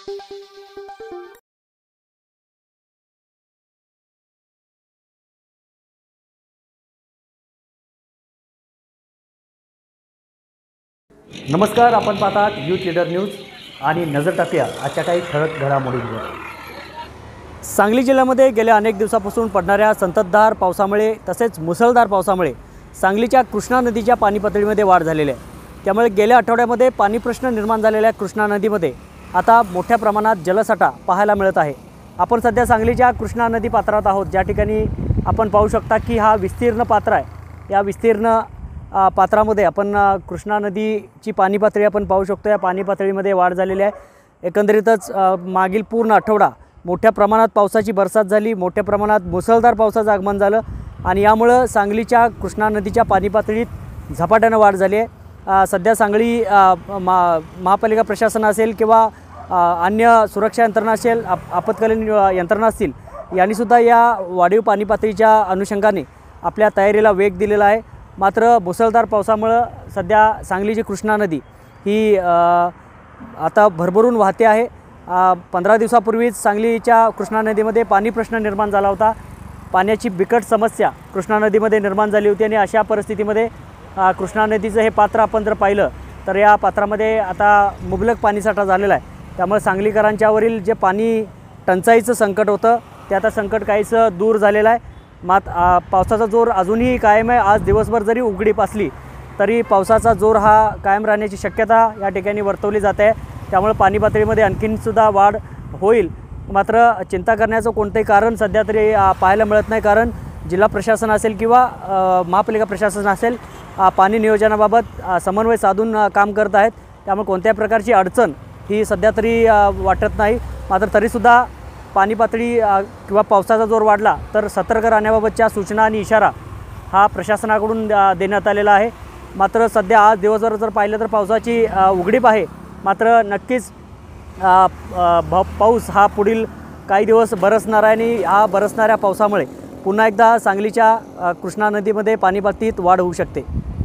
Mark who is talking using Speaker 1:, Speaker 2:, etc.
Speaker 1: नमस्कार, आपण पाहतात यूथ लीडर न्यूज आणि नजर टाकूया आजच्या काही ठळक घडामोडींवर। सांगली जिल्ह्यामध्ये गेल्या अनेक दिवसापासून पडणाऱ्या संततधार पावसामुळे तसेच मुसळधार पावसामुळे सांगलीच्या कृष्णा नदीच्या पाणी पातळीमध्ये वाढ झालेली आहे। त्यामुळे गेल्या आठवड्यामध्ये पाणी प्रश्न निर्माण झालेल्या कृष्णा नदीमध्ये आता मोठ्या प्रमाणात जलसाठा पाहायला मिळत आहे। आपण सध्या सांगलीच्या कृष्णा नदी पात्रात आहोत, ज्या ठिकाणी आपण पाहू शकता की हा विस्तीर्ण पात्र आहे। या विस्तीर्ण पात्रामध्ये आपण कृष्णा नदीची पाणी पातळी आपण पाहू शकतो। या पाणी पातळीमध्ये वाढ झालेली आहे। एकंदरीतच मागील पूर्ण आठवडा मोठ्या प्रमाणात पावसाची बरसात झाली, मोठ्या प्रमाणात मुसळधार पावसाचं आगमन झालं आणि यामुळे सांगलीच्या कृष्णा नदीच्या पाणी पातळीत झपाट्याने वाढ झाली आहे। सध्या सांगली महापालिका प्रशासन असेल किंवा अन्य सुरक्षा यंत्रणा असेल, आपत्कालीन यंत्रणा असतील, यांनीसुद्धा या वाढीव पाणी पातळीच्या अनुषंगाने आपल्या तयारीला वेग दिलेला आहे। मात्र मुसळधार पावसामुळे सध्या सांगलीची कृष्णा नदी ही आता भरभरून वाहते आहे। 15 दिवसापूर्वीच सांगलीच्या कृष्णा नदीमध्ये पाणी प्रश्न निर्माण झाला होता। पाण्याची बिकट समस्या कृष्णा नदीमध्ये निर्माण झाली होती आणि अशा परिस्थितीमध्ये कृष्णा नदीचं हे पात्र आपण जर पाहिलं तर या पात्रामध्ये आता मुबलक पाणीसाठा झालेला आहे। त्यामुळे सांगलीकरांच्यावरील जे पाणी टंचाईचं संकट होतं ते आता संकट काहीसं दूर झालेलं आहे। पावसाचा जोर अजूनही कायम आहे। आज दिवसभर जरी उघडीप असली तरी पावसाचा जोर हा कायम राहण्याची शक्यता या ठिकाणी वर्तवली जाते आहे। त्यामुळे पाणी पातळीमध्ये आणखीनसुद्धा वाढ होईल। मात्र चिंता करण्याचं कोणतेही कारण सध्या तरी पाहायला मिळत नाही, कारण जिल्हा प्रशासन असेल किंवा महापालिका प्रशासन असेल पाणी नियोजनाबाबत समन्वय साधून काम करत आहेत। त्यामुळे कोणत्याही प्रकारची अडचण ही सध्या तरी वाटत नाही। मात्र तरीसुद्धा पाणी पातळी किंवा पावसाचा जोर वाढला तर सतर्क राहण्याबाबतच्या सूचना आणि इशारा हा प्रशासनाकडून देण्यात आलेला आहे। मात्र सध्या आज दिवसभर जर पाहिलं तर पावसाची उघडीप आहे। मात्र नक्कीच पाऊस हा पुढील काही दिवस बरसणार आहे आणि हा बरसणाऱ्या पावसामुळे पुन्हा एकदा सांगलीच्या कृष्णा नदीमध्ये पाणी पातळीत वाढ होऊ शकते।